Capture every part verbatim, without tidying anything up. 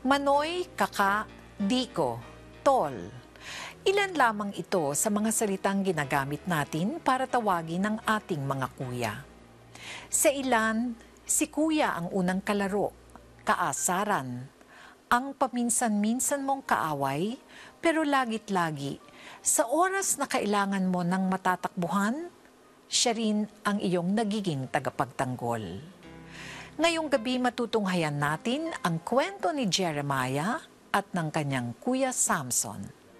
Manoy, kaka, diko, tol. Ilan lamang ito sa mga salitang ginagamit natin para tawagin ang ating mga kuya. Sa ilan, si kuya ang unang kalaro, kaasaran, ang paminsan-minsan mong kaaway, pero lagit-lagi, sa oras na kailangan mo ng matatakbuhan, siya rin ang iyong nagiging tagapagtanggol. Ngayong gabi matutunghayan natin ang kwento ni Jeremiah at ng kanyang kuya Samson.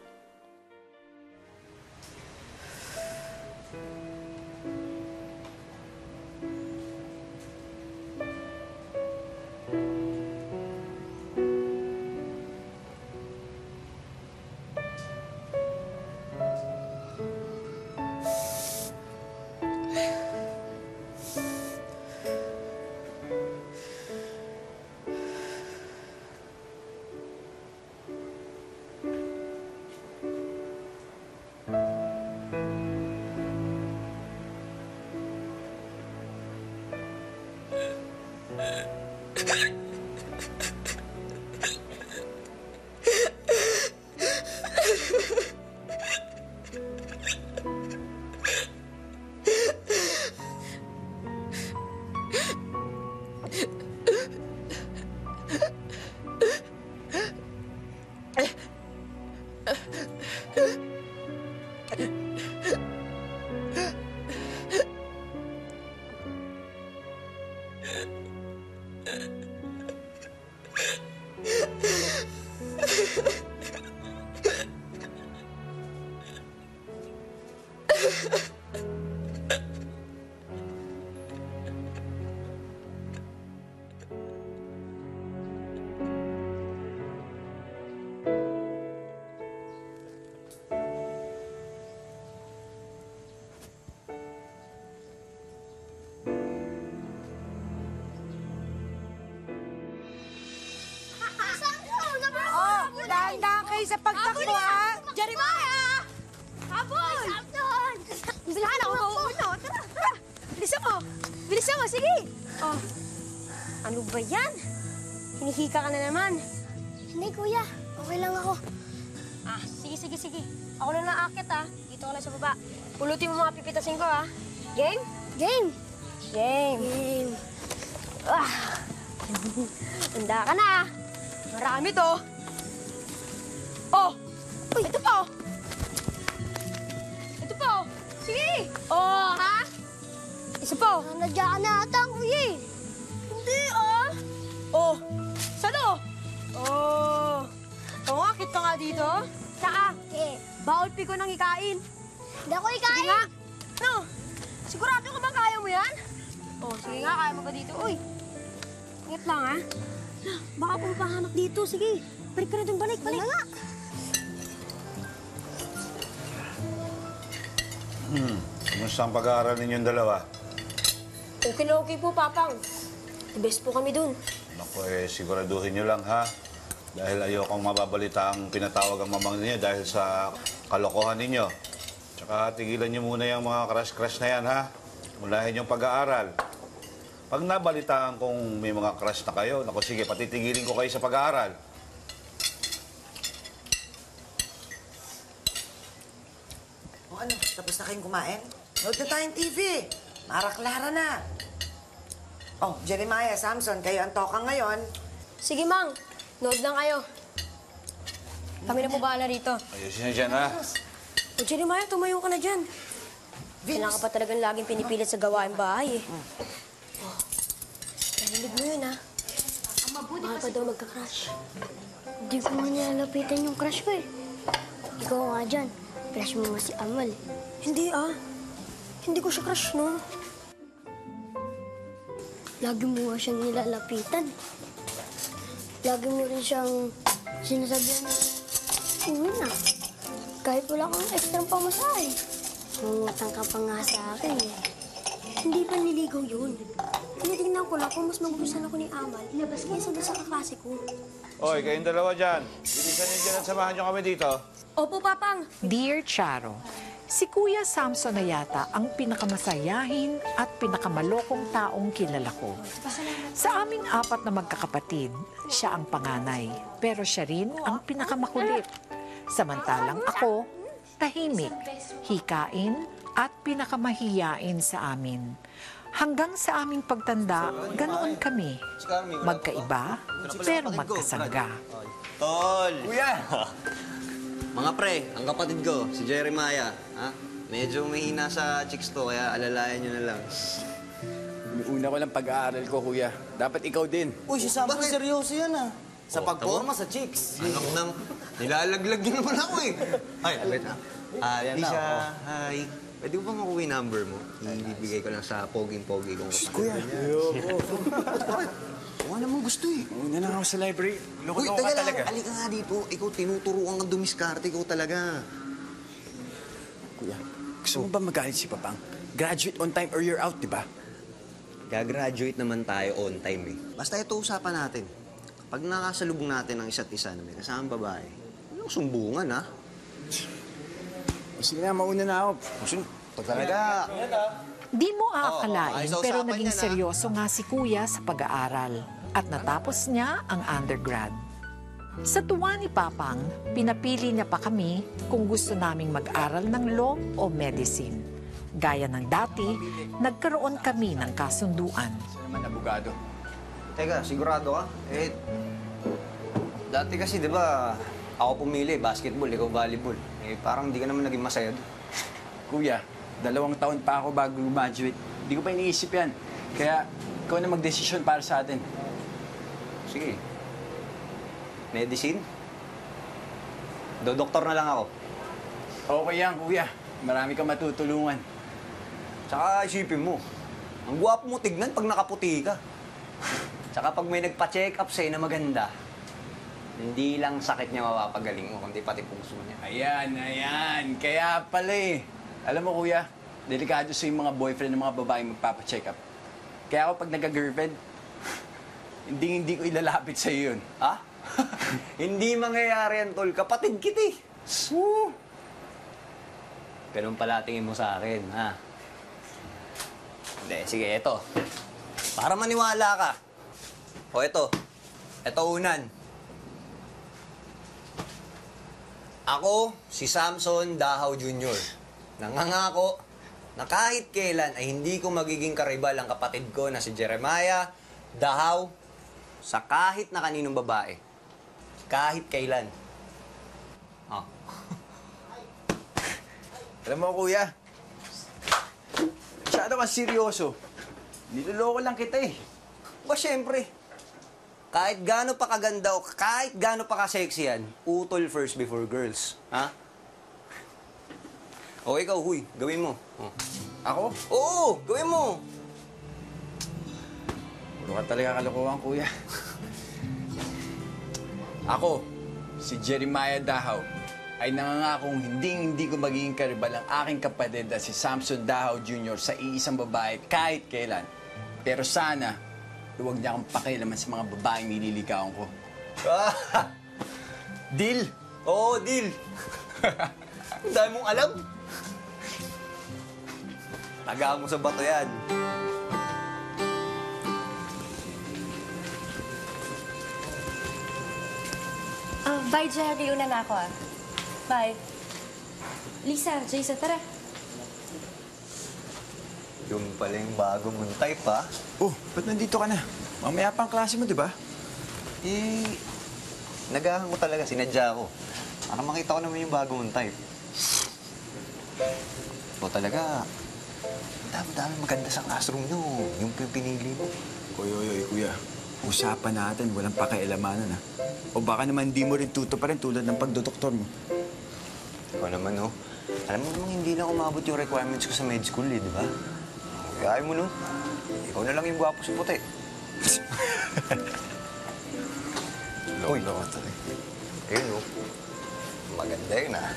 Sa pagtakbo, ha? Jeremiah! Habol! Samson! Bilahan ako mauuno. Tara, tara. Bilisan mo. Bilisan mo, sige. Oh, ano ba yan? Hinihika ka na naman. Hindi, kuya. Okay lang ako. Ah, sige, sige, sige. Ako lang naakit, ha? Dito ka lang sa baba. Pulutin mo mga pipitasin ko, ha? Game? Game. Game. Game. Ah! Handa ka na, ha? Marami to. Oh! Uy, ito pa, oh! Ito pa, oh! Sige! Oh, ha? Isa pa, oh! Nandiyan ka na ata, kuya, eh. Hindi, ah! Oh! Saan, oh? Oh! Tumakit ka nga dito? Saka? Eh. Bawal piko nang ikain. Hindi ako ikain. Sige nga. No? Sigurado ka bang kaya mo yan? Oh, sige nga, kaya mo ba dito? Uy! Ingat lang, ha? Baka pumapahamak dito. Sige, balik ka na dun, balik, balik. Nga. Hmm, kumusta ang pag-aaral ninyong dalawa? Okay na okay po, Papang. The best po kami dun. Naku, eh, siguraduhin nyo lang, ha? Dahil ayokong mababalita ang pinatawag ang mamang ninyo dahil sa kalokohan ninyo. Tsaka tigilan nyo muna yung mga crush-crush na yan, ha? Mulahin yung pag-aaral. Pag nabalitaan kung may mga crush na kayo, naku, sige, patitigilin ko kayo sa pag-aaral. O ano, tapos na kayong kumain? Nood na tayong T V. Maraklara na. Oh, Jeremiah, Samson, kayo ang toka ngayon. Sige, Mang. Nood lang kayo. Kami na po bahala rito. Ayusin na dyan, ha? O, Jeremiah, tumayo ka na dyan. Vince. Kailangan ka pa talagang laging pinipilit sa gawain bahay, eh. Oh. Narinig mo yun, ha? Mahal pa daw magka-crush. Hindi ko nga nilalapitan yung crush ko eh. Ikaw nga dyan. Crush mo nga si Amal. Hindi, ah. Hindi ko siya crush, no? Lagi mo nga siyang nilalapitan. Lagi mo rin siyang sinasabihan na uwi na. Kahit wala kang extra pamasahe. Mungutang ka pa nga sa akin eh. Hindi pa niligaw yun. Tinitingnan ko lang kung mas magugustuhan ako ni Amal kaysa doon sa kaklase ko. Oy, kayong dalawa dyan. Bilisan nyo dyan at samahan nyo kami dito. Opo, Papang. Dear Charo, Si Kuya Samson na yata ang pinakamasayahin at pinakamalokong taong kilala ko. Sa aming apat na magkakapatid, siya ang panganay, pero siya rin ang pinakamakulit. Samantalang ako, tahimik, hikain at pinakamahiyain sa amin. Hanggang sa aming pagtanda, ganoon kami. Magkaiba, pero magkasangga. Tol! Kuya! Mga pre, ang kapatid ko, si Jeremiah. Ha? Medyo mahina sa chicks to, kaya alalayan nyo na lang. Una ko lang pag-aaral ko, kuya. Dapat ikaw din. Uy, si Samson Bakit? seryoso yan ah. Sa Oh, pagporma sa chicks. Anak nam, nilalaglag niyo naman ako eh. Ay, wait lang. Ah, Ayan na, Tisha, hi. Pwede mo ba makuha yung number mo? Ibibigay ko lang sa poging-pogi kong kapatid. Kuya. Wala namang gusto eh. Una na ako sa library. Uy, Loko-loko taga ka lang. talaga. Halika nga dito. Ikaw, tinuturuan kang dumiskarte. Ikaw talaga. Kuya, gusto mo ba magalit si Papang? Graduate on time or you're out, di ba? Gagraduate naman tayo on time eh. Basta ito usapan natin. Pag nakasalubong natin ang isa't isa na may kasamang babae, ano sumbungan ha? O sige na, mauna na ako. Gusto Ito talaga. Di mo Oo, aakalain, ayos sa pero usapan naging yan, ah. seryoso nga si Kuya sa pag-aaral at natapos niya ang undergrad. Sa tuwa ni Papang, pinapili niya pa kami kung gusto naming mag-aral ng law o medicine. Gaya ng dati, nagkaroon kami ng kasunduan. Gusto naman abogado. Teka, sigurado ka? Eh, dati kasi di ba, ako pumili, basketball, ikaw volleyball. Eh, parang di ka naman naging masaya doon. Kuya, dalawang taon pa ako bago graduate. Hindi ko pa iniisip yan. Kaya, ikaw na magdesisyon para sa atin. Sige. Medicine? Do-doktor na lang ako. Okay yan, kuya. Marami kang matutulungan. Tsaka isipin mo, ang gwapo mo tignan pag nakaputi ka. Tsaka pag may nagpa-check up sa'yo na maganda, hindi lang sakit niya mapapagaling mo, kundi pati puso niya. Ayan, ayan. Kaya pala eh. Alam mo, kuya, delikado sa yung mga boyfriend ng mga babaeng magpapacheck up. Kaya ako pag nagka-girlfriend, hindi hindi ko ilalapit sa yun. Ha? Hindi mangyayari yan, tol. Kapatid kita eh. Su! Ganun pala tingin mo sa akin, ha? Hindi, sige, eto. Para maniwala ka. O, eto. Eto unan. Ako, si Samson Dahaw Junior Nangangako na kahit kailan ay hindi ko magiging karibal ang kapatid ko na si Jeremiah Dahaw sa kahit na kaninong babae. Kahit kailan. Oh. Alam mo, kuya, masyado kang seryoso. Niloloko lang kita eh. Ba, syempre. Kahit gaano pa kaganda o kahit gaano pa ka-sexy yan, utol first before girls. Ha? O, ikaw, huy, gawin mo. Oh. Ako? Oo, gawin mo. Puro ka talaga kalokohan, kuya. Ako, si Jeremiah Dahaw, ay nangangakong hindi-hindi ko magiging karibal ang aking kapatid na si Samson Dahaw Junior sa iisang babae kahit kailan. Pero sana, huwag niya akong pakialaman sa mga babaeng nililigawan ko. Ah, Deal? Oo, deal. Ang dami mong alam. Taga mo sa bato yan. Ah, bye, Jerry. Una na ako, ah. Bye. Lisa, Jason, tara. Yung pala yung bago mong type, ha? Oh, ba't nandito ka na? Mamaya pa ang klase mo, di ba? Eh, nagahan ko talaga, sinadya ko. Para makita ko naman yung bago mong type. O talaga, ang dami-dami maganda sa classroom nyo. Yung pinili mo. Oy, oy, oy, kuya. Usapan natin, walang pakialamanan, ha? O baka naman di mo rin tuto pa rin tulad ng pagdodoktor mo. Ikaw naman, no? Alam mo namang hindi lang umabot yung requirements ko sa med school, eh, di ba? Kaya mo, no? Ikaw na lang yung gwapo sa puti. Uy, Loko talaga. ayun, no? Maganda yun, ah.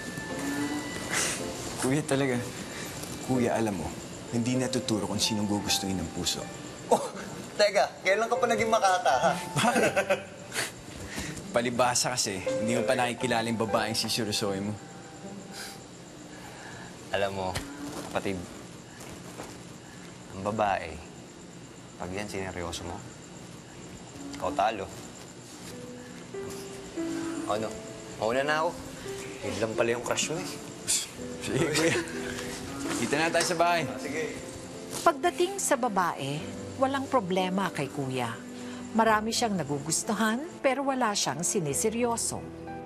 Kuya talaga. Kuya, alam mo, hindi natuturo kung sinong gugustuhin ng puso. Oh, teka, kailan ka pa naging makata, ha? Palibasa kasi, hindi mo pa nakikilala yung babaeng sisirusoy mo. Alam mo, kapatid, ang babae, pag yan sineryoso mo, ikaw talo. Ano? Mauna na ako. Yun lang pala yung crush mo eh. Sige, kuya. Kita na tayo sa bahay. Sige. Pagdating sa babae, walang problema kay kuya. Marami siyang nagugustuhan pero wala siyang siniseryoso.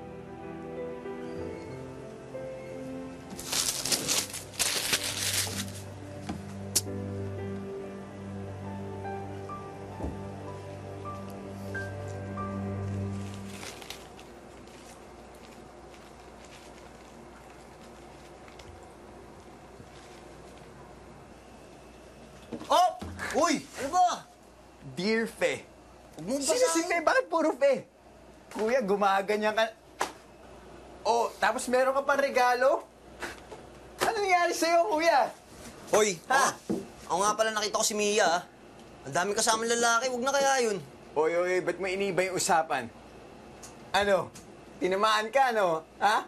Oh! Uy! Ano ba? Dear Fe. Huwag mong Sino si Fe? Bakit puro Fe? Kuya, gumaganyan ka. Oh, tapos meron ka pang regalo? Ano nangyari sa'yo, kuya? Hoy! Ha? Ako nga pala nakita ko si Mia ah. Ang daming kasamang lalaki, huwag na kaya yun. Oy, oy, ba't mo iniba yung usapan? Ano? Tinamaan ka, no? Ha?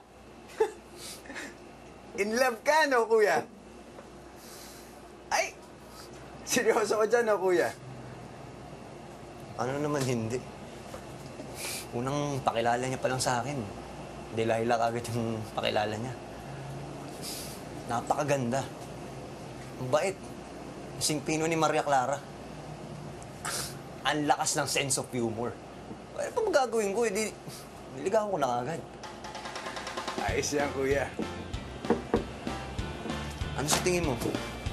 In love ka, no, kuya? Ay! Seryoso ka dyan, no, kuya? Ano naman hindi? Unang pakilala niya pa lang sa akin. Delilah kagad yung pakilala niya. Napakaganda. Ang bait. Sing pino ni Maria Clara. Ang lakas ng sense of humor. Ano pa magagawin ko? Hindi, niligawan ko na kagad. Ayos yan, kuya. Ano sa tingin mo?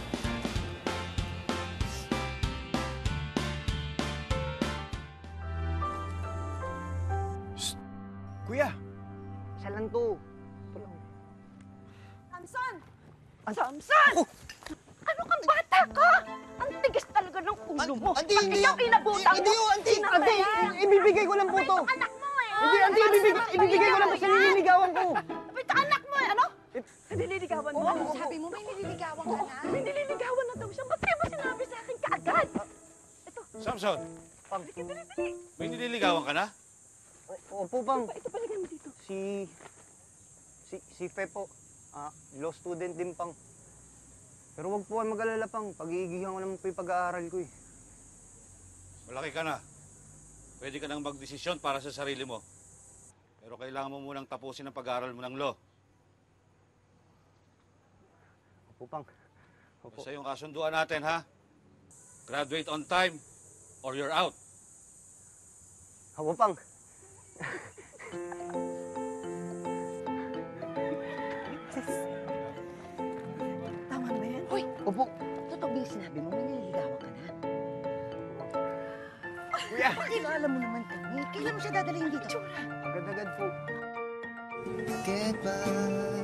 Kuya! Isa lang to. Samson! Samson! Ano kang bata ka? Ang tigas talaga ng ulo mo. Auntie, Pag hindi ikaw yun. kinabutang Hindi mo, yun, auntie. sinabi Auntie, yan. ibibigay ko lang po Abay, to. ito anak mo eh. Hindi, auntie, ibibigay, ibibigay ko lang po sa nililigawan ko. Abay, ito anak mo eh. Ano? Nililigawan mo? Oo, sabi mo may nililigawan ka na. May nililigawan na daw siya. Ba't di mo sinabi sa akin kaagad? Ito, Samson, dali, dali, dali. may nililigawan ka na? O- Opo, Pang. Ito palagay mo dito. Si... Si, si Fe po. Ah, law student din, Pang. Pero wag po kayo mag-alala, Pang. Pag-iigihan ko naman po yung pag-aaral ko, eh. Malaki ka na. Pwede ka nang magdesisyon para sa sarili mo. Pero kailangan mo munang tapusin ang pag-aaral mo ng law. Opo, Pang. Opo. Basta yung kasunduan natin, ha? Graduate on time or you're out. Opo, Pang. Tama ba yan? Hoy, Opo. totoo ba yung sinabi mo may nililigawan ka na? Kuya! Pakilala mo naman kami. Kailan mo siya dadalhin dito? Agad-agad po. Get by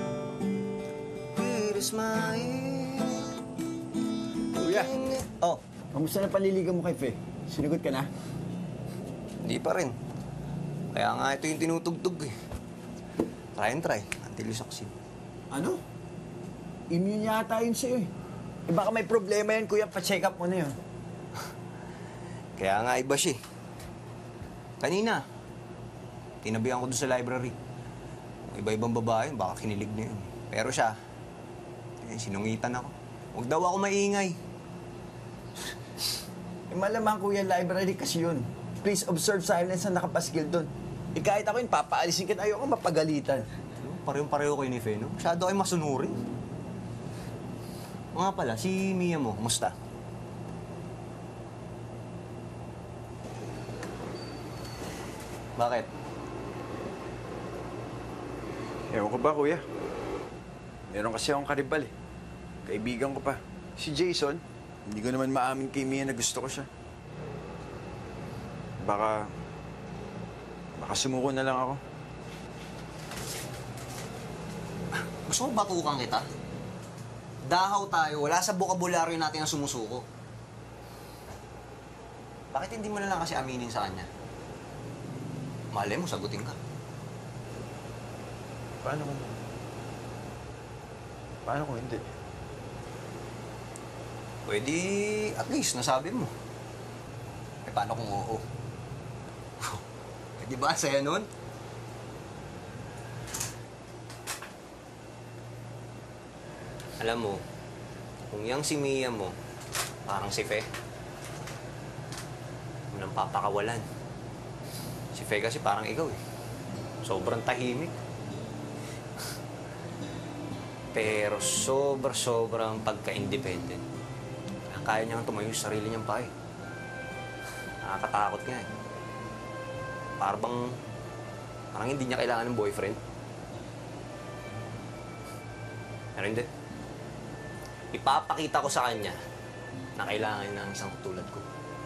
with a smile. Kuya! Oh, Kamusta na paliligaw mo kay Fe? Sinagot ka na? hindi pa rin. Kaya nga ito yung tinutugtog eh. Try and try until you succeed. Ano? Immune yata yun sa'yo eh. Eh baka may problema yan, kuya. Pa-check up mo na yun. Kaya nga iba siya eh. Kanina, tinabihan ko doon sa library. Iba-ibang babae, baka kinilig na yun. Pero siya, eh, sinungitan ako. Huwag daw ako maingay. Eh malamang kuya, library kasi yun. Please observe silence na nakapaskil doon. Eh kahit ako yun, papaalisin kita. Ayoko mapagalitan. Ano, Parehong-pareho kayo ni Fe, no? Masyado kayo masunurin. O nga pala, si Mia mo, kumusta? Bakit? Ewan ko ba, kuya? Meron kasi akong karibal eh. Kaibigan ko pa. Si Jason, hindi ko naman maamin kay Mia na gusto ko siya. Baka... Baka sumuko na lang ako. Gusto mo batukan kita? Dahaw tayo, wala sa bokabularyo natin ang sumusuko. Bakit hindi mo na lang kasi aminin sa kanya? Malay mo, sagutin ka. Paano kung... Paano kung hindi? Pwede, at least, nasabi mo. Eh, paano kung oo? Eh, di ba, saya nun? Alam mo, kung yang si Mia mo, parang si Fe, unang papakawalan. Si Fe kasi parang ikaw eh. Sobrang tahimik. Pero sobra-sobrang pagka-independent. Kaya niyang tumayo sa sarili niyang pahay. Nakakatakot nga eh. Parang bang, parang hindi niya kailangan ng boyfriend. Pero hindi. Ipapakita ko sa kanya na kailangan niya ng isang tulad ko.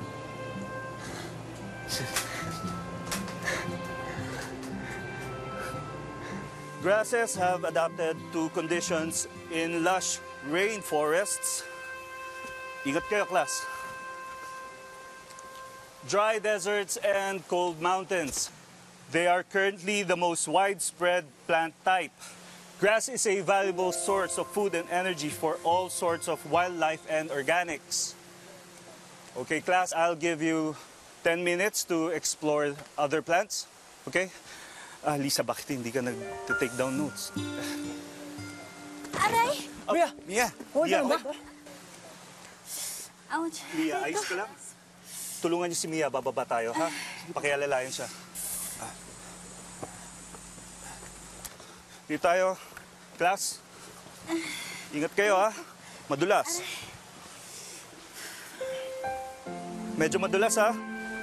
Grasses have adapted to conditions in lush rainforests. Ingat kayo, class. Dry deserts and cold mountains. They are currently the most widespread plant type. Grass is a valuable source of food and energy for all sorts of wildlife and organics. Okay, class, I'll give you ten minutes to explore other plants. Okay? Ah, Lisa, bakit hindi ka nag-take down notes? Aray! Oh, Mia! Mia! Oh, Mia, ba? oh. Ouch. Mia, ayos ka lang? Tulungan niyo si Mia, bababa tayo, ha? Pakialalayan siya. Ah. Dito tayo. Class, ingat kayo, ha? Madulas. Medyo madulas, ha?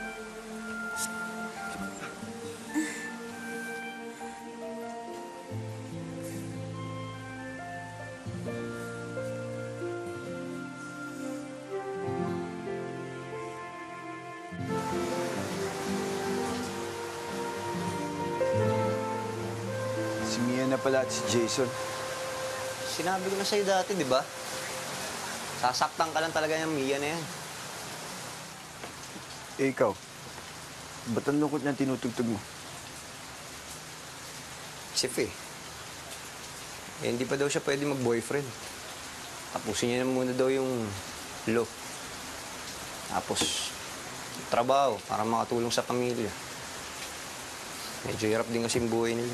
Si Mia na pala at si Jason. Sinabi ko na sa'yo dati, di ba? Sasaktan ka lang talaga yung Mia na yan. Eh, ikaw, ba't ang lungkot na tinutugtog mo? Si Fe. Eh, hindi pa daw siya pwede mag-boyfriend. Tapusin niya na muna daw yung law. Tapos, trabaho para makatulong sa pamilya. Medyo hirap din kasi yung buhay nila.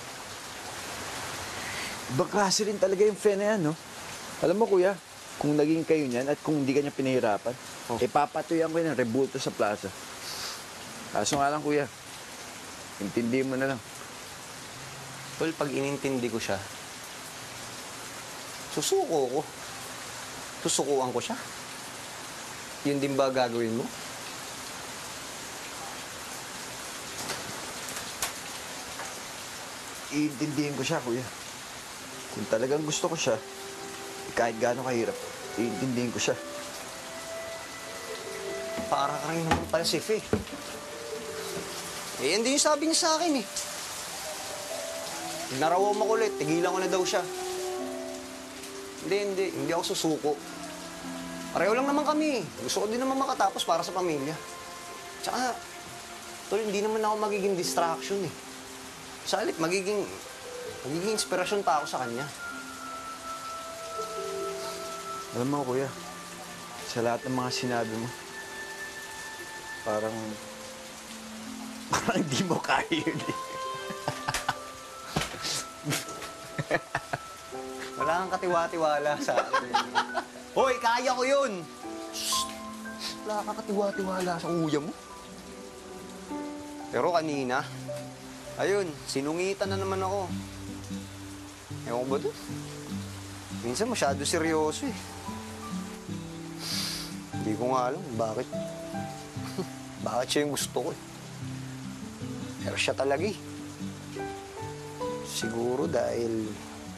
Ibang klase rin talaga yung Fe na yan, no? Alam mo, kuya, kung naging kayo niyan at kung hindi ka niya pinahirapan, oh. eh papatuyan ko yun ng rebulto sa plaza. Kaso nga lang, kuya, intindihin mo na lang. Well, pag inintindi ko siya, susuko ko. Susukuan ko siya. Yun din ba gagawin mo? Iintindihin ko siya, kuya. Kung talagang gusto ko siya, kahit gaano kahirap, iintindihin ko siya. Para ka rin naman pala si Fe. Eh, hindi yung sabi niya sa akin eh. Narawa mo kulit, tigilan ko na daw siya. Hindi, hindi. Hindi ako susuko. Pareho lang naman kami. Gusto ko din naman makatapos para sa pamilya. Tsaka, tol, hindi naman ako magiging distraction eh. Sa halip, magiging, magiging inspirasyon pa ako sa kanya. Alam mo, kuya, sa lahat ng mga sinabi mo, parang, parang di mo kaya yun eh. Wala kang katiwa-tiwala sa akin. Hoy, kaya ko yun! Shh! Wala kang katiwa-tiwala sa kuya mo. Pero kanina, ayun, sinungitan na naman ako. Ewan ko ba doon? Minsan masyado seryoso eh. Hindi ko nga alam bakit. Bakit siya yung gusto ko eh. Pero siya talaga eh. Siguro dahil...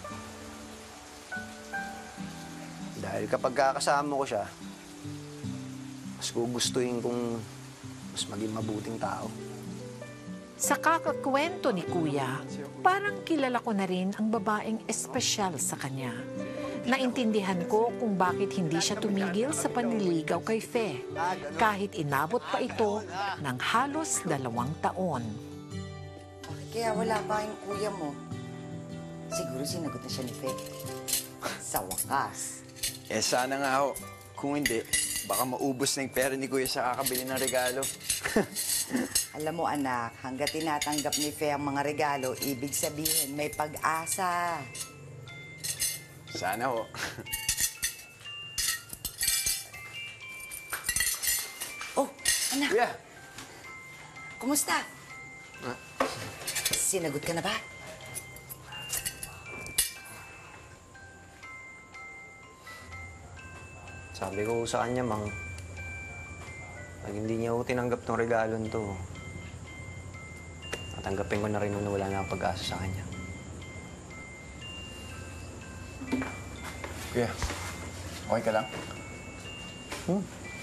Dahil kapag kakasama ko siya, mas gugustuhin kong mas maging mabuting tao. Sa kakakwento ni Kuya, parang kilala ko na rin ang babaeng espesyal sa kanya. Naintindihan ko kung bakit hindi siya tumigil sa panliligaw kay Fe, kahit inabot pa ito ng halos dalawang taon. Kaya wala pa yung kuya mo. Siguro sinagot na siya ni Fe. Sa wakas. Eh, sana nga ho. Kung hindi, baka maubos na yung pera ni Kuya sa kakabili ng regalo. Alam mo, anak, hanggat tinatanggap ni Fe ang mga regalo, ibig sabihin may pag-asa. Sana ho. Oh, anak, Kuya, kumusta? Sinagot ka na ba? Sabi ko sa kanya, Mang, pag hindi niya ako tinanggap ng regalon to, tatanggapin ko na rin na wala na akong pag-asa sa kanya. kuya, okay ka lang? Hmm?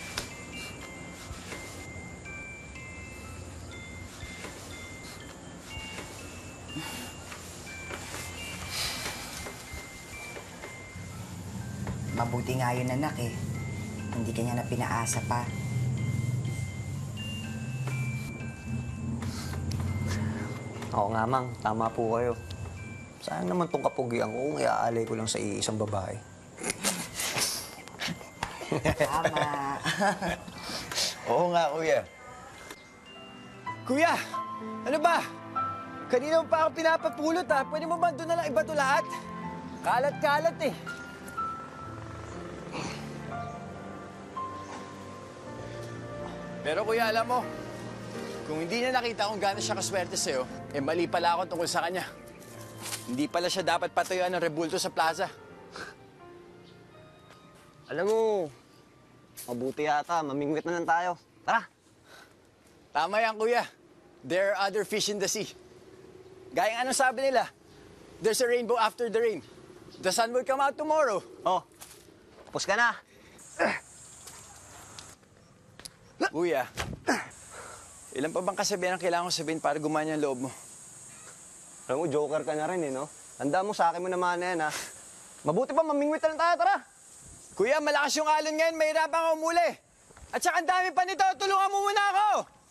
Mabuti nga yun, anak eh. Hindi ka niya na pinaasa pa. Oo nga, Mang. Tama po kayo. Saan naman tong kapugian ko kung iaalay ko lang sa iisang babae? Tama. Oo nga, kuya. Kuya, ano ba? Kanina mo pa ako pinapapulot ha. Pwede mo ba doon na lang iba to lahat? Kalat-kalat eh. Pero kuya, alam mo, kung hindi niya nakita kung gaano siya kaswerte sa'yo, eh mali pala ako tungkol sa kanya. Hindi pala siya dapat patuyuan ng rebulto sa plaza. Alam mo, mabuti yata. Mamingwit na lang tayo. Tara! Tama yan, kuya. There are other fish in the sea. Gaya anong sabi nila, there's a rainbow after the rain. The sun will come out tomorrow. Oh, tapos ka na. Kuya, ilan pa bang kasabihan ang kailangan ko sabihin para gumana ang loob mo? Alam mo, joker ka na rin eh, no? Tanda mo sa akin mo naman na yan, ha? Mabuti pa, mamingwit na lang tayo, tara! Kuya, malakas yung alon ngayon, mahirapan ka umuli. At saka ang dami pa nito, tulungan mo muna ako!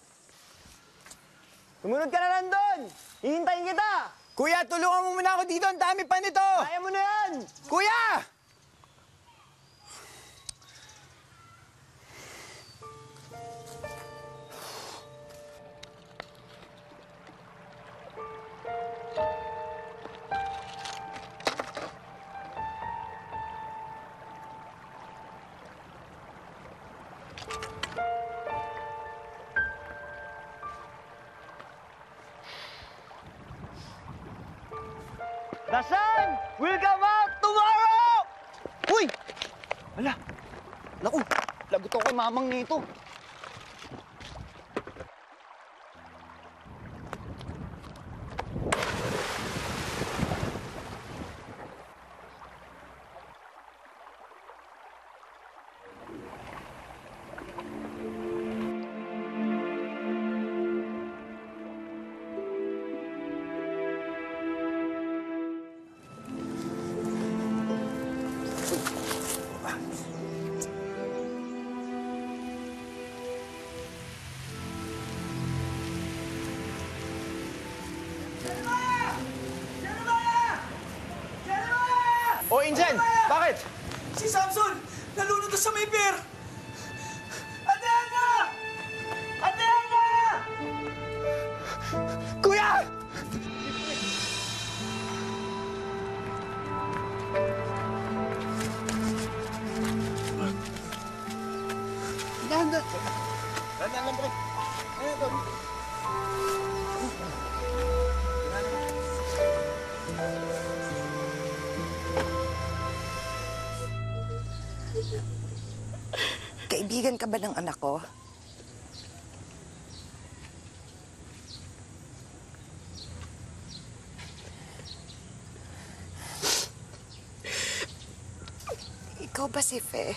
Tumunod ka na lang doon! Hihintayin kita! Kuya, tulungan mo muna ako dito, ang dami pa nito! Kaya mo na yan! Kuya! The sun will come out tomorrow! Uy! Ala! Naku! Lagot ako kay mamang nito. O, Injan! Bakit? Si Samson! Nalunod na sa may pier! Ate Ana! Ate Ana! Kuya! Dahan-dahan! Dahan-dahan lang, pre. Ayan ito. Kaibigan ka ba ng anak ko? Ikaw ba si Fe?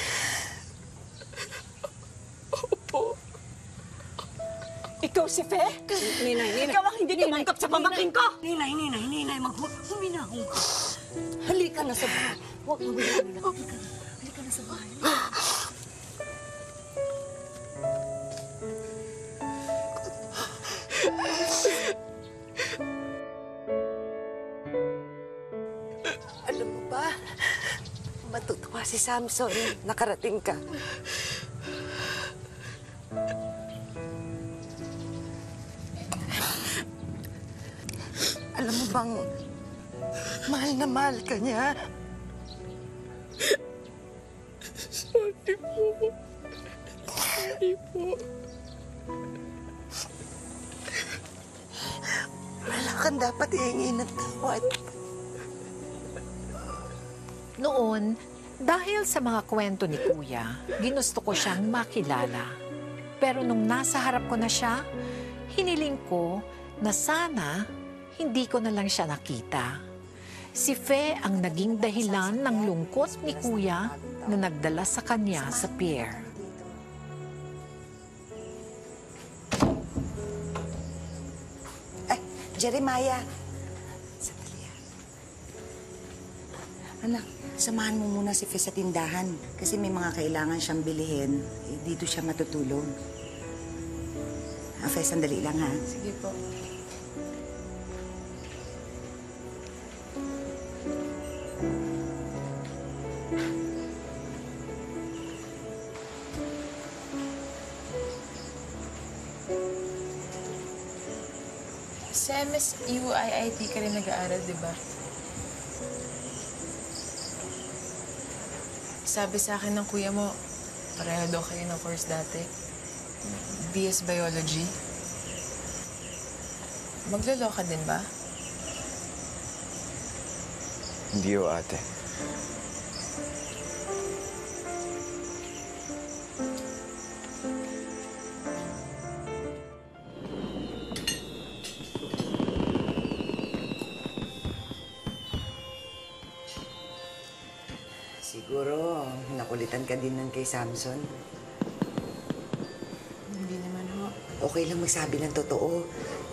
Opo. Ikaw si Fe? Ninay, Ninay. Ikaw ang hindi tumanggap sa pamangkin ko! Ninay, Ninay, Ninay, mag huminahon ka. Halika na sa bahay. Huwag mo bilhin na. Halika na. Halika na sa bahay. Alam mo ba, matutuwa si Samson. Nakarating ka. Alam mo bang, mahal na mahal ka niya. Hindi po. Hindi po. Wala kang dapat ihingi ng tawad. Noon, dahil sa mga kwento ni Kuya, ginusto ko siyang makilala. Pero nung nasa harap ko na siya, hiniling ko na sana hindi ko na lang siya nakita. Si Fe ang naging dahilan ng lungkot ni Kuya na nagdala sa kanya sa pier. Ay, Jeremiah. Sandali ah. Anak, samahan mo muna si Fe sa tindahan. Kasi may mga kailangan siyang bilihin. Eh, dito siya matutulog. Ah, Fe, sandali lang ha. Sige po. Sa M S U I I T ka rin nag-aaral, di ba? Sabi sa akin ng kuya mo, pareho daw kayo ng course dati. B S Biology. Maglolo ka din ba? Hindi o, ate. Siguro, nakulitan ka din nun kay Samson. Hindi naman ho. Okay lang magsabi ng totoo.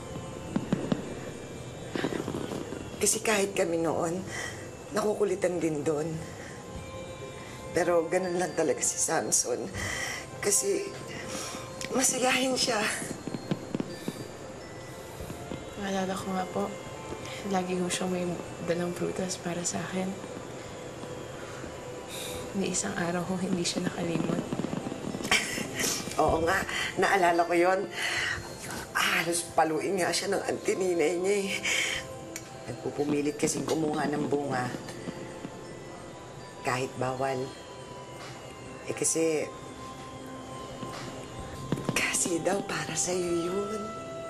Kasi kahit kami noon, nakukulitan din doon. Pero ganun lang talaga si Samson. Kasi masayahin siya. Maalala ko nga po, lagi ho siyang may dalang prutas para sa akin. Ni isang araw ho, hindi siya nakalimot. Oo nga, naalala ko yon. Halos paluin nga siya ng antininay niya eh. Nagpupumilit kasing kumuha ng bunga. Kahit bawal. Eh kasi... Kasi daw para sa'yo yun.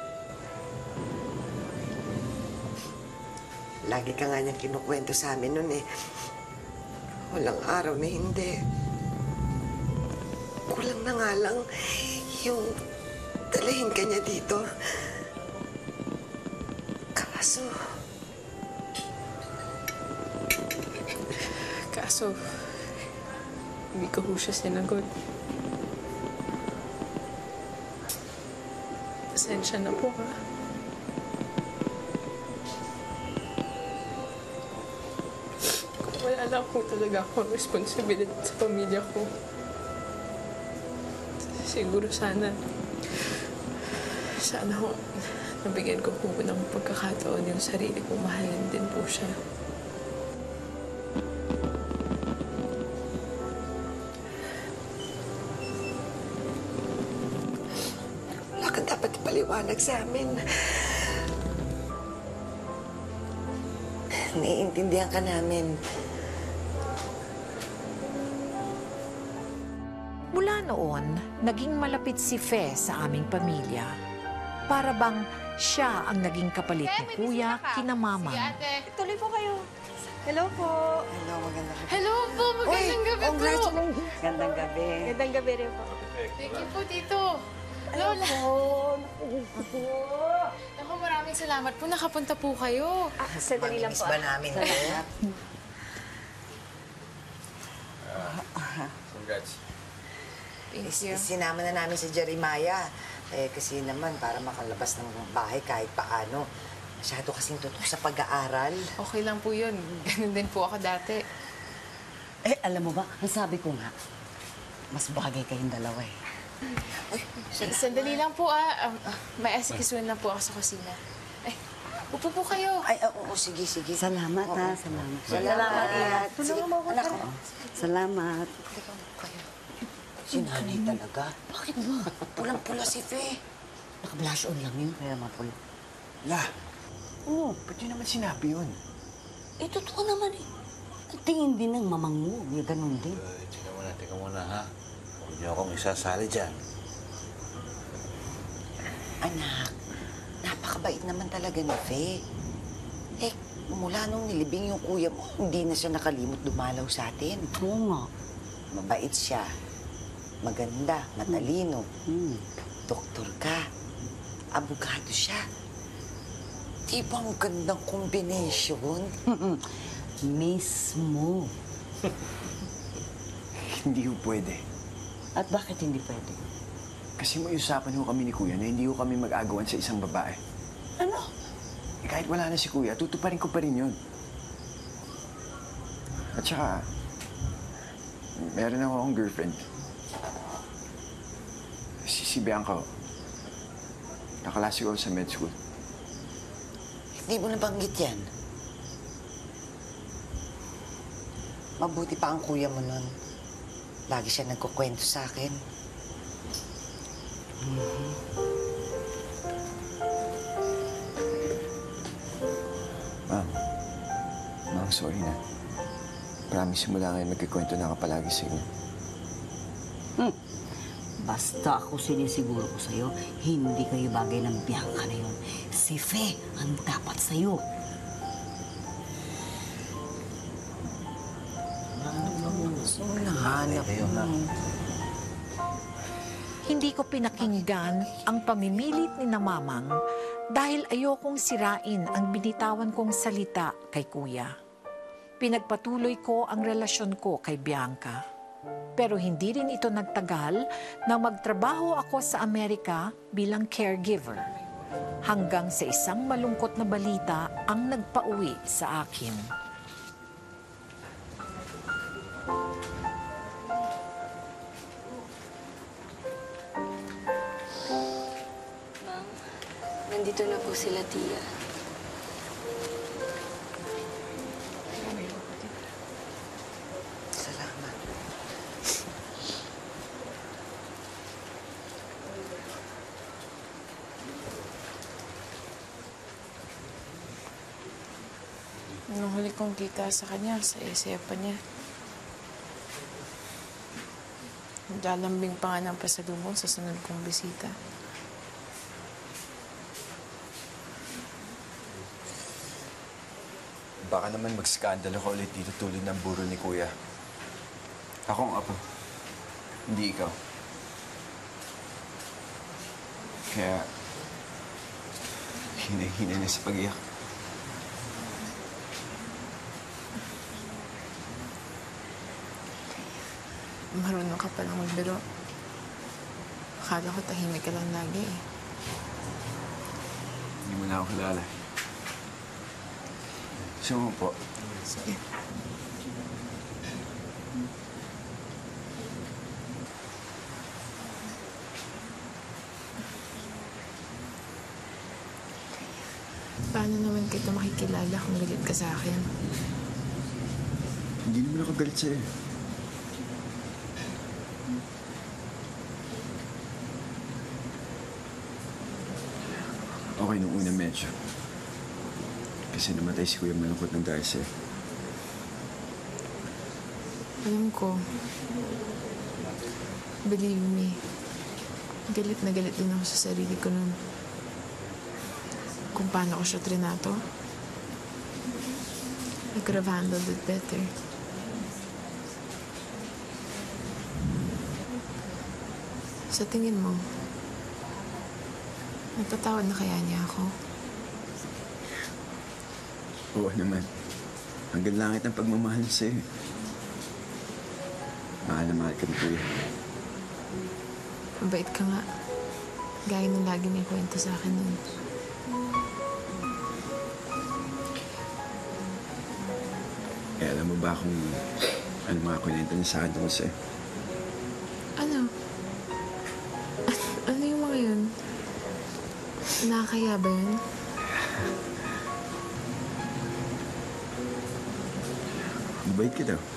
Lagi ka nga niyang kinukwento sa amin nun eh. Walang araw na hindi. Kulang na nga lang yung dalahin ka niya dito. Kaso... Kaso, hindi ko ho siya sinagot. Pasensya na po, ha? Wala lang po talaga akong responsibilidad sa pamilya ko. Siguro sana, sana ho, nabigyan ko po ng pagkakataon yung sarili ko, mahalin din po siya. Wala kang dapat ipaliwanag sa amin. Naiintindihan ka namin. Mula noon, naging malapit si Fe sa aming pamilya. Para bang siya ang naging kapalit ni Kuya kina Mama. Tuloy po kayo. Hello po. Hello, magandang gabi. Hello po! Magandang gabi po! Congratulations. Gandang gabi. Magandang gabi rin po. Thank you po, Tito. Lola. Ako, maraming salamat po. Nakapunta po kayo. Ah, sandali lang Mamimiss po. ba namin to? Congrats. Thank Is- you. Sinama na namin si Jeremiah. Eh, kasi naman, para makalabas ng bahay kahit paano. Masyado kasing tutok sa pag-aaral. Okay lang po yun. Ganun din po ako dati. Eh, alam mo ba, nasabi ko nga, mas bagay kayong dalawa eh. Uy, Sandali lang po, ah. Um, may asikisuan lang po ako sa kusina. Ay, upo po kayo. Ay, oo, sige, sige. Salamat ha, salamat. Salamat. Sige, anak ko. Salamat. Si nanay talaga. Bakit ba? Pulang-pula si Fe. Naka-blush on lang yun, kaya mapula. La, oo, ba't yun naman sinabi yun? Eh, totoo naman eh. Ang tingin din ng mamang mo, may ganun din. Tingnan mo natin Teka muna, ha? Huwag niyo akong isasali dyan. Anak, napakabait naman talaga ni Fe. Eh, mula nung nilibing yung kuya mo, hindi na siya nakalimot dumalaw sa atin. Oo nga. Mabait siya. Maganda, matalino. Hmm. Doktor ka. Abogado siya. Di ba ang gandang combination? Mismo. Hindi ko pwede. At bakit hindi pwede? Kasi may usapan ho kami ni Kuya na hindi ho kami mag-agawan sa isang babae. Ano? Eh, kahit wala na si Kuya, tutuparin ko pa rin yun. At saka, meron ako akong girlfriend. Si, si Bianca ho. Nakalasi ko sa med school. Hindi mo nabanggit yan. Mabuti pa ang kuya mo nun. Lagi siya nagkukwento sa akin. Mm-hmm. Ma'am. Ma'am, sorry na. Promise mo lang ngayon magkikwento na ako palagi sa inyo. Hmm. Basta ako sinisiguro ko sa'yo, hindi kayo bagay ng Bianca na yun. Si Fe ang dapat sa'yo. Nahanap mo. Hindi ko pinakinggan ang pamimilit ni na Mamang dahil ayokong sirain ang binitawan kong salita kay Kuya. Pinagpatuloy ko ang relasyon ko kay Bianca. Pero hindi rin ito nagtagal na magtrabaho ako sa Amerika bilang caregiver. Hanggang sa isang malungkot na balita ang nagpauwi sa akin. Ma'am, nandito na po sila, Tia. Salamat. Nung huli kong kita sa kanya, sa saya pa niya. Lalambing pa nga ng pasalubong sa sunod kong bisita. Baka naman mag-skandalo ka ulit dito tulad ng buro ni Kuya. Ako ang apo. Hindi ikaw. Kaya, hinay-hinay na sa pag-iyak. Marunong ka palang magbiro. Akala ko tahimik ka lang lagi eh. Hindi mo na ako kilala. Gusto mo po? Sige. Paano naman kita makikilala kung galit ka sa akin? Hindi naman ako galit sa'yo. Okay nung una medyo. Kasi namatay si Kuya malungkot ng dahil sa'yo. Alam ko. Believe me. Galit na galit din ako sa sarili ko nun. Kung paano ko siya trinato. I could have handled it better. Sa tingin mo, napatawad na kaya niya ako? Oo naman. Hanggang langit ang pagmamahal sa'yo. Mahal na mahal ka ni Kuya. Mabait ka nga. Gaya ng lagi niya kwento sa akin nun. Eh, alam mo ba kung ano mga kwento niya sa akin tungkol sa'yo? Ano? Ano yung mga yun? Nakakaya ba yun? Mabait ka daw.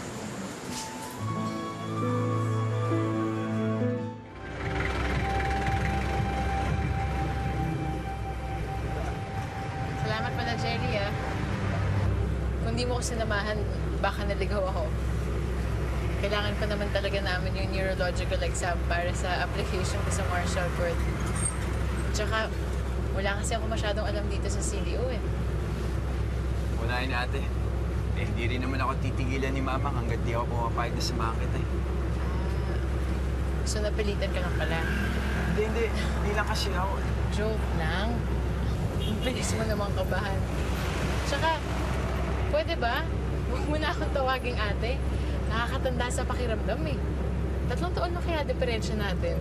Salamat pala, Jerry, ah. Kung di mo ko sinamahan, baka naligaw ako. kailangan pa naman talaga namin yung neurological exam para sa application ko sa Marshall Court. Tsaka, wala kasi ako masyadong alam dito sa C D O eh. Unahin ate. Eh, hindi rin naman ako titigilan ni Mamang hanggat di ako pumapayag na samahan kita eh. So, napilitan ka lang pala. Hindi, hindi. Hindi lang kasi ako. Joke lang. Ang bilis mo namang kabahan. Tsaka, pwede ba? Huwag mo na akong tawaging ate. Nakakatanda sa pakiramdam eh. Tatlong taon na kaya diferensya natin.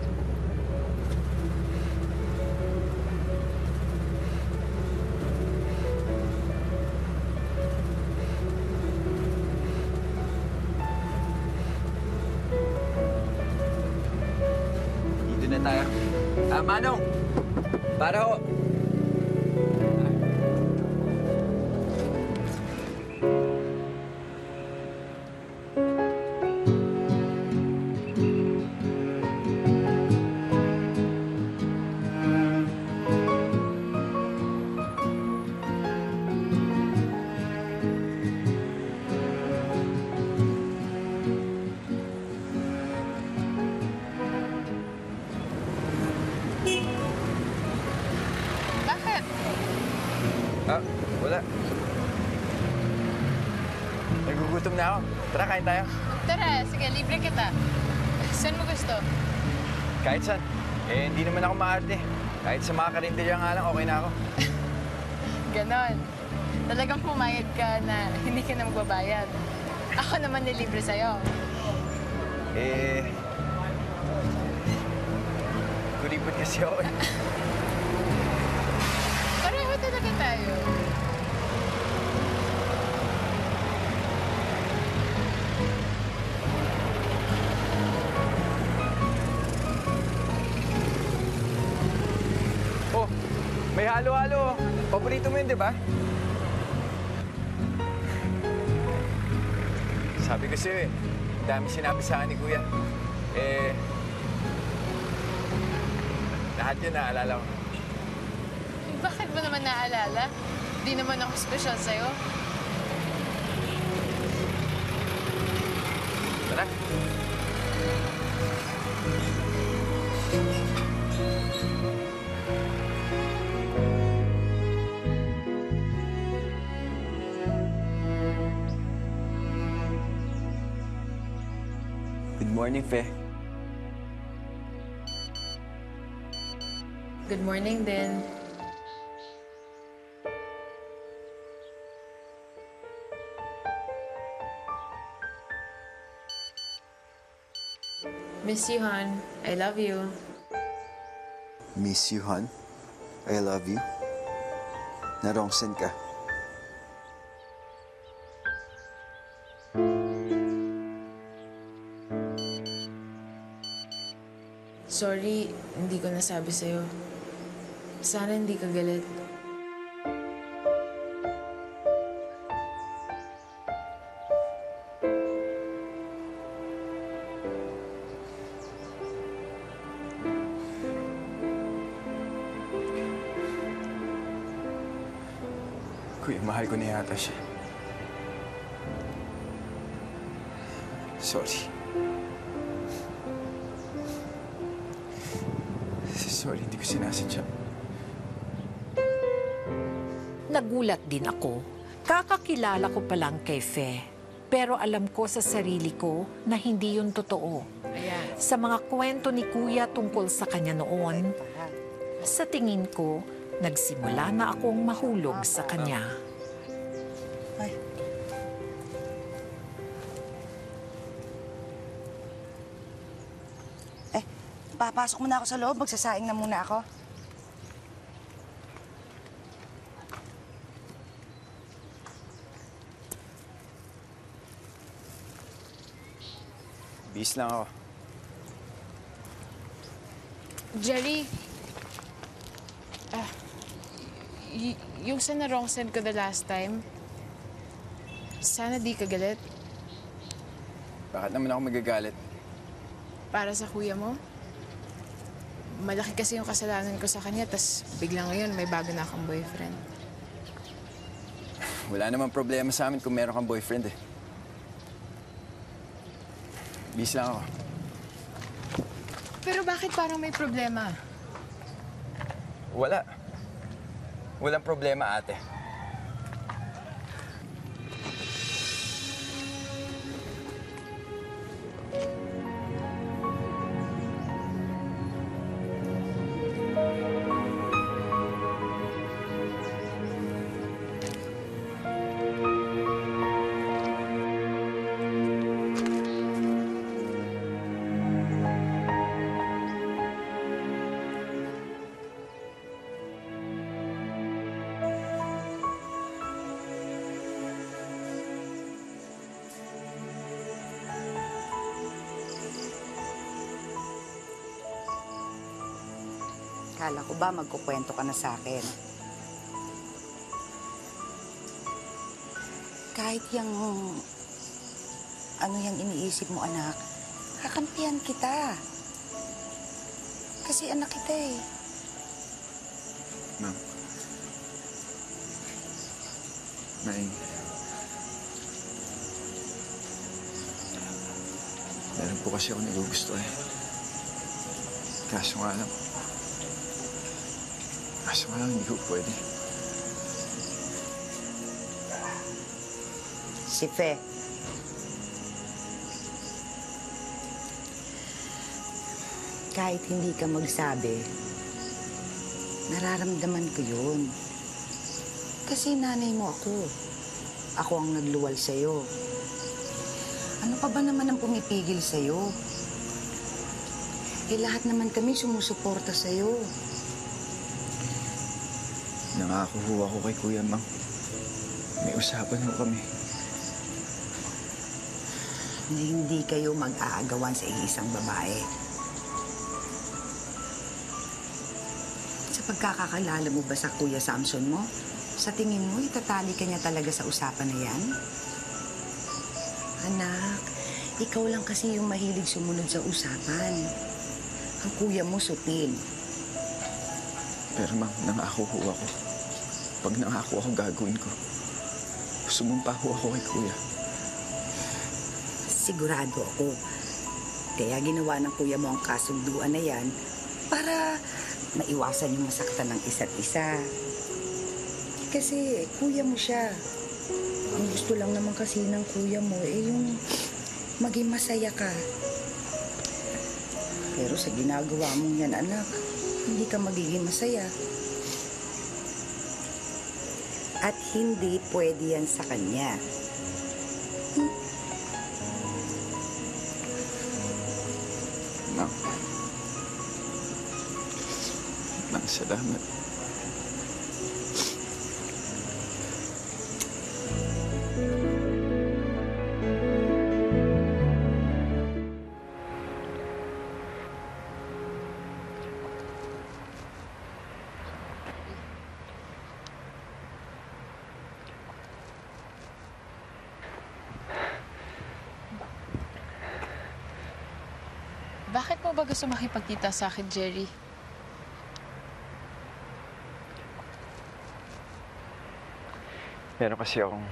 Dito na tayo. Ah, Manong! Para ho! Bakit? Ah, wala. Nagugutom na ako. Tara, kain tayo. Tara, sige, libre kita. Saan mo gusto? Kahit saan. Eh, hindi naman ako maarte. Kahit sa mga karinderya nga lang, okay na ako. Ganon. Talagang pumayag ka na hindi ka na magbabayad. Ako naman nilibre sa'yo. Eh... Kuripot kasi ako eh. Pareho talaga tayo. Oh, may halo-halo. Paborito mo yun, di ba? Sabi ko sa'yo eh, dami sinabi sa akin ni Kuya. Eh, lahat yun naalala ko. Eh, bakit mo naman naalala? Di naman ako special sa'yo. Tara. Good morning, Fe. Good morning din. Miss you, hon. I love you. Miss you, hon. I love you. Narongsen ka. Sorry, hindi ko nasabi sa'yo. Sana hindi ka galit. Kuya, mahal ko na yata siya. Sorry. Sorry, hindi ko sinasadya. Nagulat din ako. Kakakilala ko pa lang kay Fe. Pero alam ko sa sarili ko na hindi yun totoo. Ayan. Sa mga kwento ni Kuya tungkol sa kanya noon, sa tingin ko, nagsimula na akong mahulog sa kanya. Eh, papasok muna ako sa loob. Magsasaing na muna ako. Bis lang ako. Jerry, ah, y- yung sa na-wrong send ko the last time, sana di ka galit. Bakit naman ako magagalit? Para sa kuya mo. Malaki kasi yung kasalanan ko sa kanya, tas biglang ngayon may bago na akong boyfriend. Wala namang problema sa amin kung meron kang boyfriend eh. Bis lang ako. Pero bakit parang may problema? Wala. Walang problema, ate. Kala ko ba magkukwento ka na sa akin? Kahit yung ano yung iniisip mo, anak, kakampihan kita. Kasi anak kita eh. Ma'am. May... Meron po kasi ako nagugusto eh. Kaso nga lang. Kaso nga lang, hindi ko pwede. Si Fe. Kahit hindi ka magsabi, nararamdaman ko yun. Kasi nanay mo ako. Ako ang nagluwal sa'yo. Ano pa ba naman ang pumipigil sa'yo? Eh, lahat naman kami sumusuporta sa'yo. Nangako ho ako kay Kuya Mang. May usapan ho kami. Na hindi kayo mag-aagawan sa isang babae. Sa pagkakakalala mo ba sa Kuya Samson mo, sa tingin mo, itatali ka niya talaga sa usapan na yan? Anak, ikaw lang kasi yung mahilig sumunod sa usapan. Ang kuya mo sutil. Pero Mang, nangako ho ako. Pag nangako ako, gagawin ko. Sumumpa ho ako kay Kuya. Sigurado ako. Kaya ginawa ng kuya mo ang kasunduan na yan para maiwasan yung masaktan ng isa't isa. Kasi kuya mo siya. Ang gusto lang naman kasi ng kuya mo eh yung maging masaya ka. Pero sa ginagawa mong yan, anak, hindi ka magiging masaya. At hindi pwede yan sa kanya. Hmm? Mang. Mang, salamat. Bakit mo ba gusto makipagkita sa akin, Jerry? Meron kasi akong...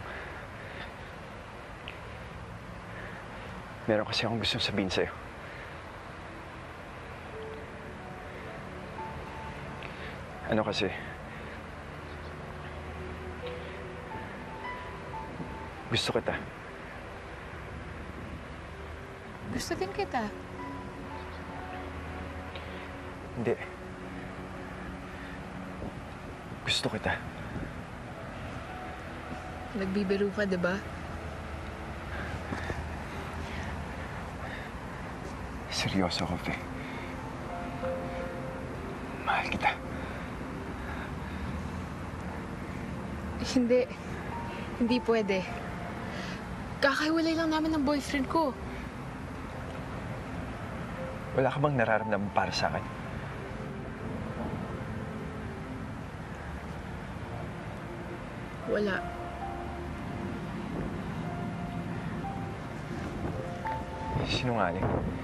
Meron kasi akong gustong sabihin sa'yo. Ano kasi... Gusto kita. Gusto din kita. Hindi. Gusto kita. Nagbibiro ka, di ba? Seryoso ako, Fe. Mahal kita. Hindi. Hindi pwede. Kakahiwalay lang namin ng boyfriend ko. Wala ka bang nararamdaman para sa akin? Wala. Sinungaling.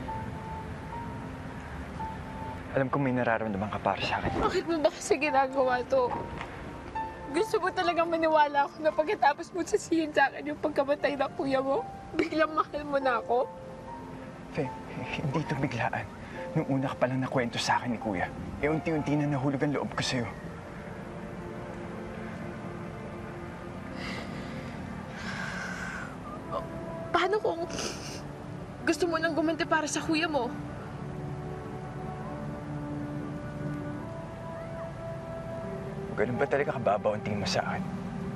Alam ko may nararamdaman ka para sa akin. Bakit mo ba kasi ginagawa to? Gusto mo talagang maniwala ako na pagkatapos mo sasihin sa akin yung pagkamatay ng kuya mo, biglang mahal mo na ako? Fe, hindi ito biglaan. Nung una ka palang nakwento sa akin ni Kuya, eh unti-unti na nahulog ang loob ko sa'yo. Paano kung gusto mo nang gumanti para sa kuya mo? Ganun ba talaga kababaw ang tingin mo sa akin?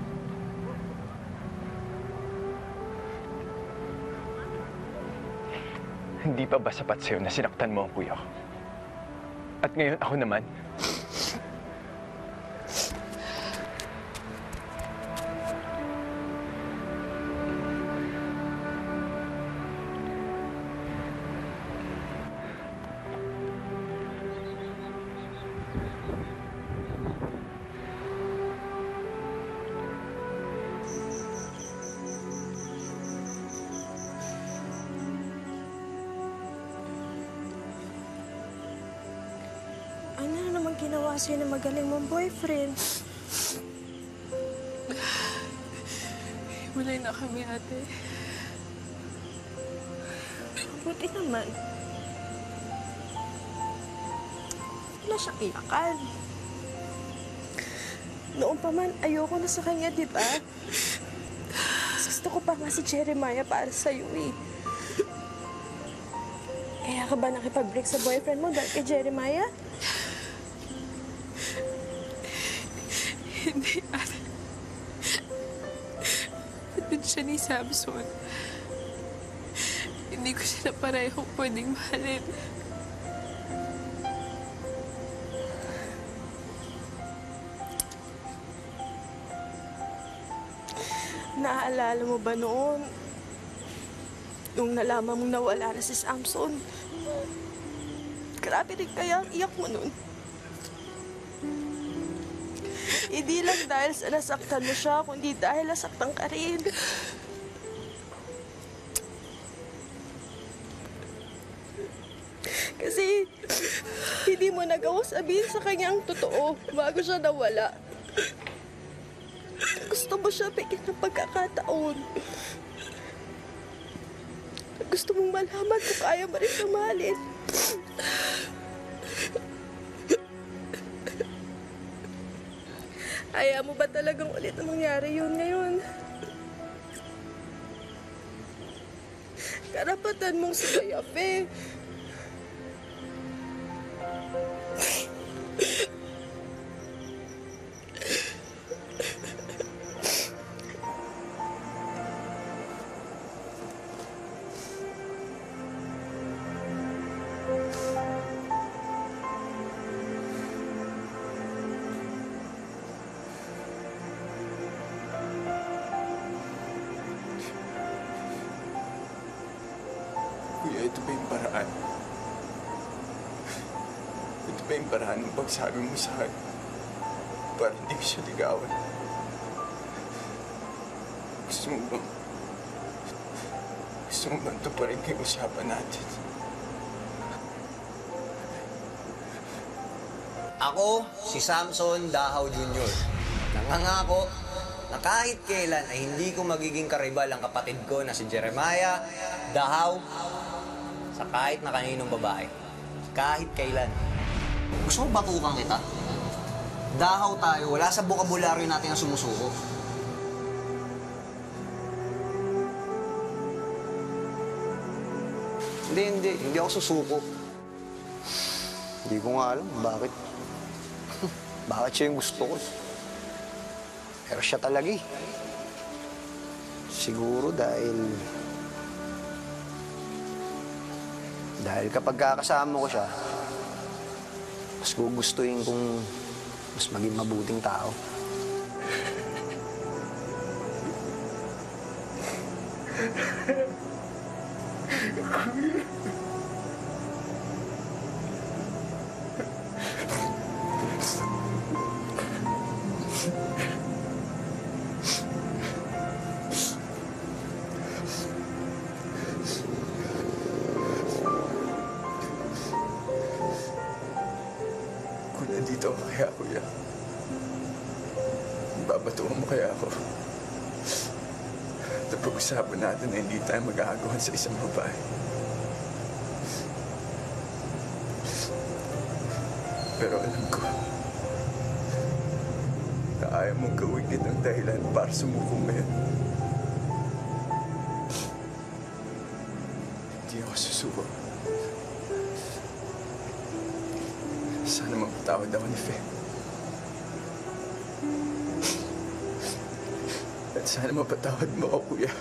Hindi pa ba sapat sa'yo na sinaktan mo ang kuya ko? At ngayon ako naman? Ano na naman ginawa sa'yo na magaling mong boyfriend? Hiwalay na kami, ate. Buti naman. Wala siyang iyakan. Noon pa man, ayoko na sa kanya, di ba? Gusto ko pa nga si Jeremiah para sa'yo eh. Kaya ka ba nakipag-break sa boyfriend mo dahil kay Jeremiah? Hindi, ate. Doon siya ni Samson. Hindi ko siya na parehong pwedeng mahalin. Naaalala mo ba noon? Nung nalaman mong nawala na si Samson. Grabe rin kaya ang iyak mo noon. Hindi lang dahil sa nasaktan mo siya, kundi dahil nasaktan ka rin. Kasi hindi mo nagawa sabihin sa kanya ang totoo bago siya nawala. Gusto mo siya bigyan ng pagkakataon. Gusto mong malaman kung kaya mo rin siyang mahalin. Ayaw mo ba talagang ulit na mangyari yun ngayon? Karapatan mong sumaya, Fe. Kuya, ito ba yung paraan? Ito ba yung paraan ng pagsabi mo sa akin para hindi ko siya ligawan? Gusto mo bang... Gusto mo bang ito pa rin kayo usapan natin? Ako, si Samson Dahaw Junior Nangangako na kahit kailan ay hindi ko magiging karibal ang kapatid ko na si Jeremiah Dahaw sa kahit na kaninong babae. Kahit kailan. Gusto mo batukan kita? Dahaw tayo, wala sa bokabularyo natin ang sumusuko. Hindi, hindi. Hindi ako susuko. Hindi ko nga alam bakit. Bakit siya yung gusto ko? Pero siya talaga eh. Siguro dahil... Dahil kapag kakasama ko siya, mas gugustuhin kong mas maging mabuting tao. Kung nandito ako kaya, Kuya, babatuan mo kaya ako. At pag-usapan natin na hindi tayo mag-aagawan sa isang babae. Pero alam ko na ayaw mong gawin kitang dahilan para sumukong ngayon. Hindi ako susuko. Sana mapatawad ako ni Fe. At sana mapatawad mo ako, Kuya.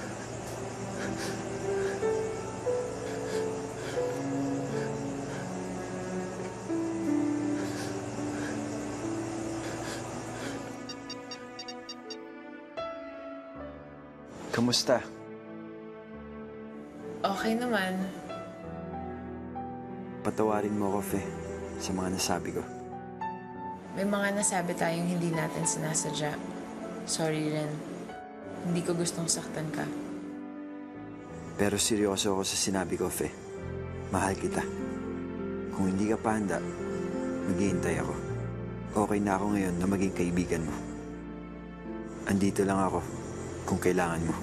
Kamusta? Okay naman. Patawarin mo ako, Fe, sa mga nasabi ko. May mga nasabi tayong hindi natin sinasadya. Sorry rin. Hindi ko gustong saktan ka. Pero seryoso ako sa sinabi ko, Fe. Mahal kita. Kung hindi ka pa handa, maghihintay ako. Okay na ako ngayon na maging kaibigan mo. Andito lang ako kung kailangan mo.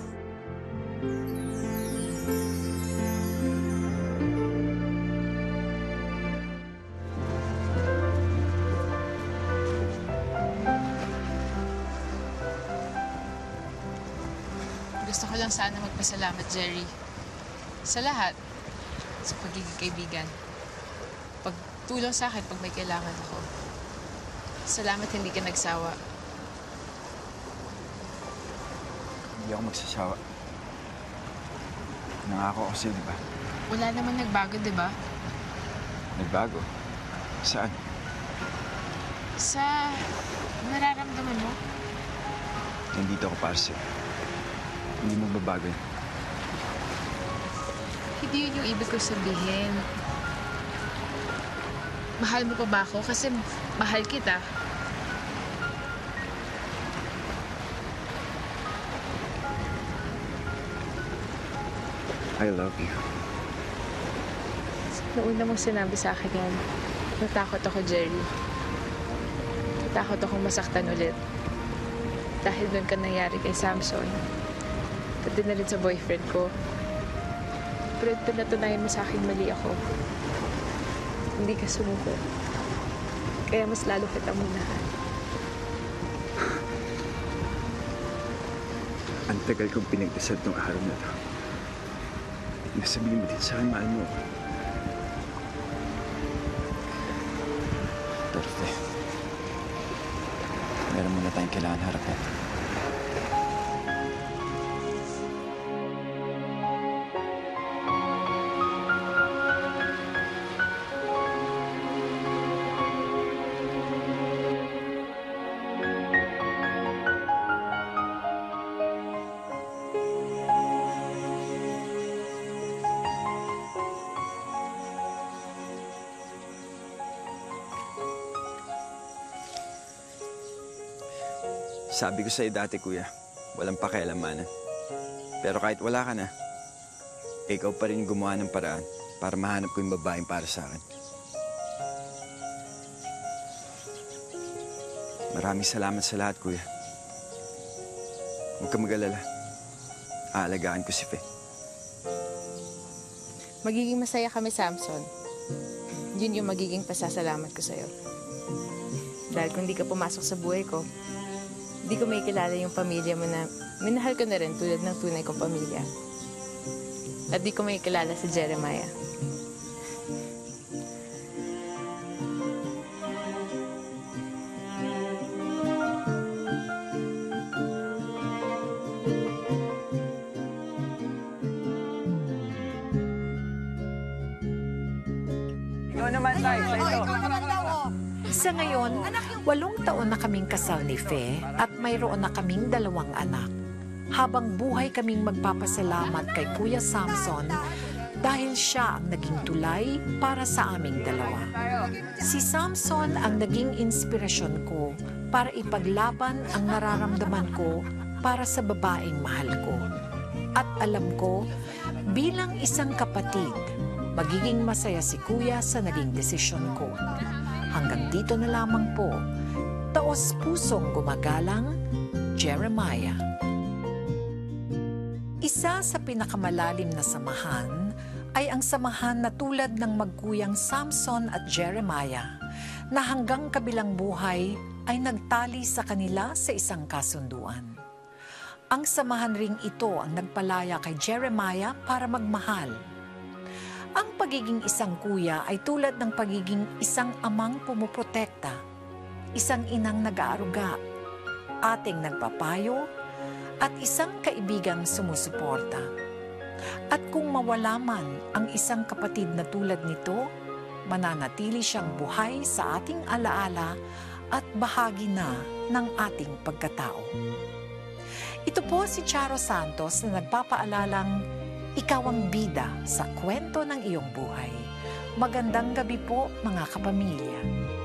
Gusto ko lang sana magpasalamat, Jerry. Sa lahat. Sa pagiging kaibigan. Pagtulong sa akin pag may kailangan ako. Salamat hindi ka nagsawa. Hindi ako magsasawa. Nangako ako sa'yo, di ba? Wala naman nagbago, di ba? Nagbago? Saan? Sa nararamdaman mo. Nandito ako para sa'yo. Hindi mo babago yun. Hindi yun yung ibig ko sabihin. Mahal mo pa ba ako? Kasi mahal kita. I love you. Noong una mong sinabi sa akin yan, natakot ako, Jerry. Natakot akong masaktan ulit. Dahil doon ka nangyari kay Samson. Pati na rin sa boyfriend ko. Pero pinatunayan mo sa akin mali ako. Hindi ka sumuko. Kaya mas lalo kita minahal. Ang tagal kong pinagdasal tong araw na to. Nasabihin mo din sa akin, mahal mo. Pero, Fe, meron muna tayong kailangan harapin. Sabi ko sa'yo dati, Kuya, walang pakialamanan. Pero kahit wala ka na, ikaw pa rin gumawa ng paraan para mahanap ko yung babaeng para sa akin. Maraming salamat sa lahat, Kuya. Huwag ka mag-alala. Aalagaan ko si Fe. Magiging masaya kami, Samson. Yun yung magiging pasasalamat ko sa'yo. Dahil kung di ka pumasok sa buhay ko, di ko may kilala yung pamilya mo na minahal ko na rin tulad ng tunay kong pamilya. At di ko may kilala si Jeremiah. Ikaw naman, Tay. Sa ito. Sa ngayon, walong taon na kaming kasal ni Fe at mayroon na kaming dalawang anak. Habang buhay kaming magpapasalamat kay Kuya Samson dahil siya ang naging tulay para sa aming dalawa. Si Samson ang naging inspirasyon ko para ipaglaban ang nararamdaman ko para sa babaeng mahal ko. At alam ko, bilang isang kapatid, magiging masaya si Kuya sa naging desisyon ko. Hanggang dito na lamang po, taos pusong gumagalang, Jeremiah. Isa sa pinakamalalim na samahan ay ang samahan na tulad ng magkuyang Samson at Jeremiah na hanggang kabilang buhay ay nagtali sa kanila sa isang kasunduan. Ang samahan ring ito ang nagpalaya kay Jeremiah para magmahal. Ang pagiging isang kuya ay tulad ng pagiging isang amang pumuprotekta, isang inang nag-aaruga, ating nagpapayo, at isang kaibigang sumusuporta. At kung mawala man ang isang kapatid na tulad nito, mananatili siyang buhay sa ating alaala at bahagi na ng ating pagkatao. Ito po si Charo Santos na nagpapaalalang ikaw ang bida sa kwento ng iyong buhay. Magandang gabi po mga kapamilya.